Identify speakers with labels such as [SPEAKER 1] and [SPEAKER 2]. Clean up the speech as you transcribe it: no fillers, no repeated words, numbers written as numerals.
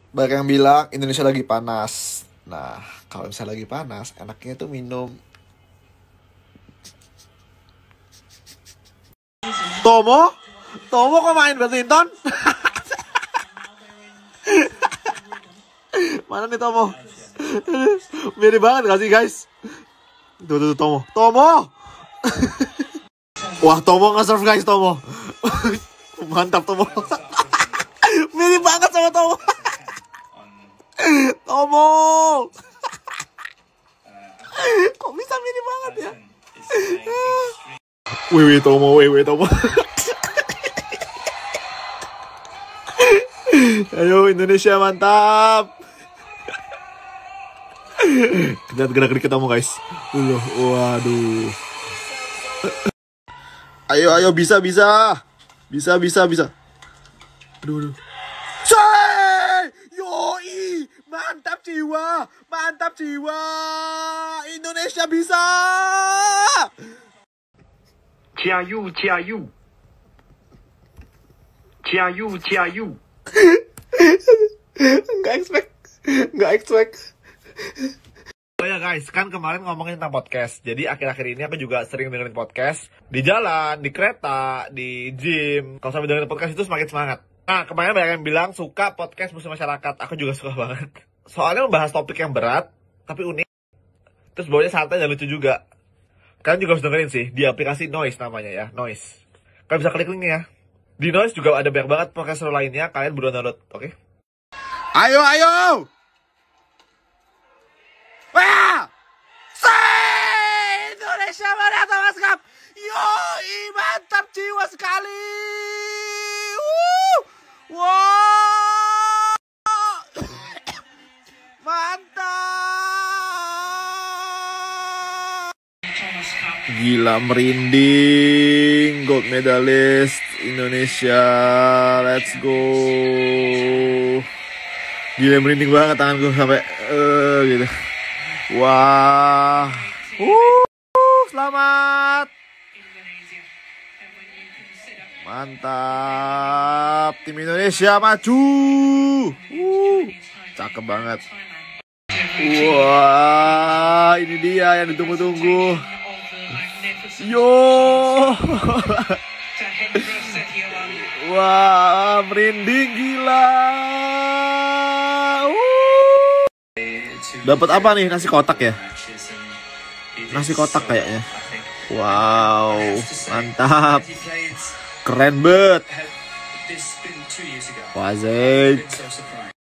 [SPEAKER 1] Banyak yang bilang Indonesia lagi panas. Nah, kalau misalnya lagi panas, enaknya tuh minum Tomo. Tomo kok main badminton? Mana nih Tomo? Mirip banget gak sih guys? Tuh Tomo. Tomo. Wah, Tomo nge-serve guys, Tomo. Mantap Tomo. Mirip banget sama Tomo. Tomo. Kok bisa mirip banget ya? Wih Tomo. Ayo Indonesia mantap. Lihat gerak-gerik Tomo guys. Waduh. Ayo bisa. Aduh. Yoi, mantap jiwa. Indonesia bisa.
[SPEAKER 2] Jiayu.
[SPEAKER 1] Nggak expect. Oh ya guys, kan kemarin ngomongin tentang podcast. Jadi akhir-akhir ini aku juga sering dengerin podcast. Di jalan, di kereta, di gym. Kalau sambil dengerin podcast itu semakin semangat. Nah, kemarin banyak yang bilang suka podcast Musuh Masyarakat. Aku juga suka banget. Soalnya membahas topik yang berat, tapi unik. Terus bawanya santai dan lucu juga. Kalian juga harus dengerin sih, di aplikasi Noise namanya ya, Noise. Kalian bisa klik linknya ya. Di Noise juga ada banyak banget podcast seru lainnya, kalian buruan download, oke? Ayo! Wah! Indonesia menang Thomas Cup! Yoi, mantap jiwa sekali! Wow! Mantap! Gila, merinding. Gold medalist Indonesia. Let's go. Gila, merinding banget tanganku sampai gitu. Wah. Selamat. Mantap. Tim Indonesia maju. Cakep banget. Wah, ini dia yang ditunggu-tunggu. Yo. Wah, merinding gila. Dapat apa nih? Nasi kotak ya? Nasi kotak kayaknya. Wow, mantap. Keren banget. Wazek.